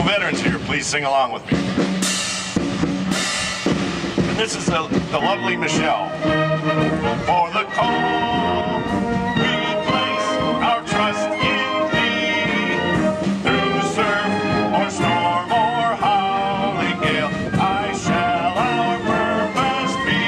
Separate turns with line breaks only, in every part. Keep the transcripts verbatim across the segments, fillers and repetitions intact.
veterans here, please sing along with me. And this is the, the lovely Michelle. For the call, we place our trust in thee. Through surf or storm or howling gale, I shall our purpose be.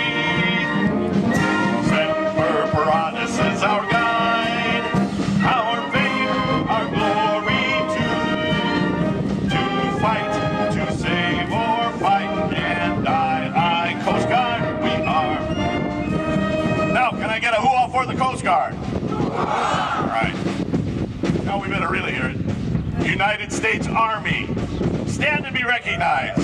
Semper Paratus is our guide, our faith, our glory too. To fight, to save or fight, and die, I, Coast Guard, we are. Now, can I get a hoo-ah for the Coast Guard? All right. Now we better really hear it. United States Army, stand and be recognized.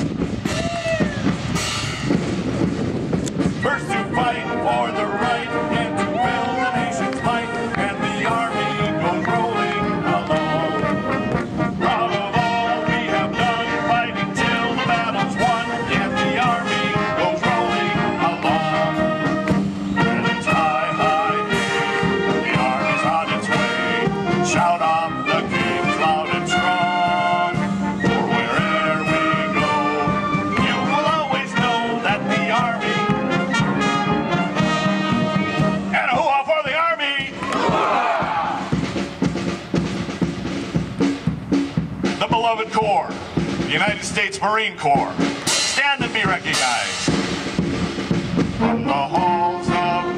First to fight for the right and to build the nation's might, and the Army goes rolling along. Proud of all we have done, fighting till the battle's won, and the Army goes rolling along. And it's high, high, the Army's on its way. Shout off the kings loud and strong. For wherever we go, you will always know that the Army. And a hoo-ha for the Army! The beloved Corps, the United States Marine Corps, stand and be recognized. From the halls of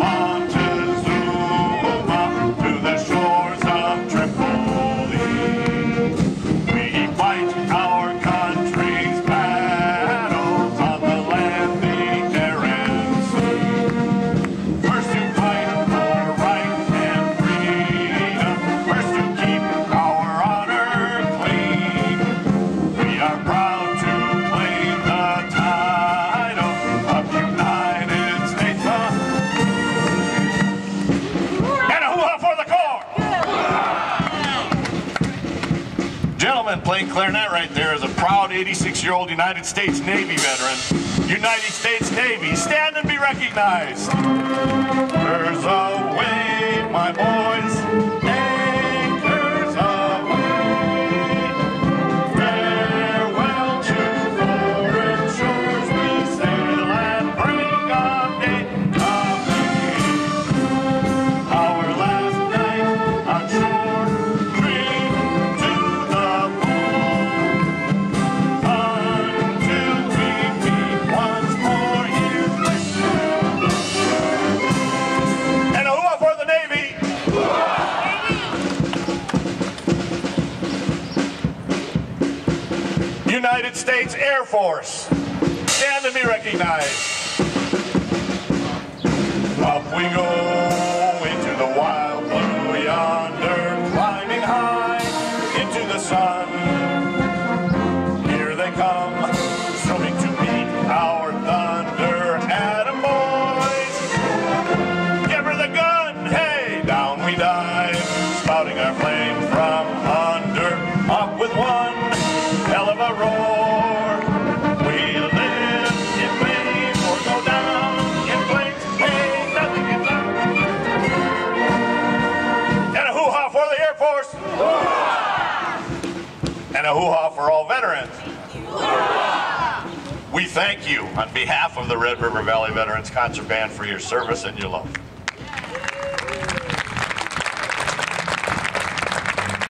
Montezuma to the shores of Tripoli, we fight our country's battles on the land, the air, and sea. First to fight for right and freedom, first to keep our honor clean. We are proud to claim the title of United States of. And a hoo-ha for the Corps! Gentlemen, playing clarinet right there is a proud eighty-six-year-old United States Navy veteran. United States Navy, stand and be recognized. Anchors away, my boys. Anchors away. Farewell to foreign shores. We sail at break of day. Of day. Our last night on shore. Dream to the moon. Until we meet once more here. And a hoo-ha for the Navy! United States Air Force, stand and be recognized. Up we go into the wild blue yonder, climbing high into the sun. Here they come, swimming to meet our thunder. Atom boys, give her the gun, hey, down we dive, spouting our flame from under, up with one hell of a roar. We live in flames or go down in flames, hey, nothing can stop. And a hoo-ha for the Air Force. And a hoo-ha for all veterans. We thank you on behalf of the Red River Valley Veterans Concert Band for your service and your love.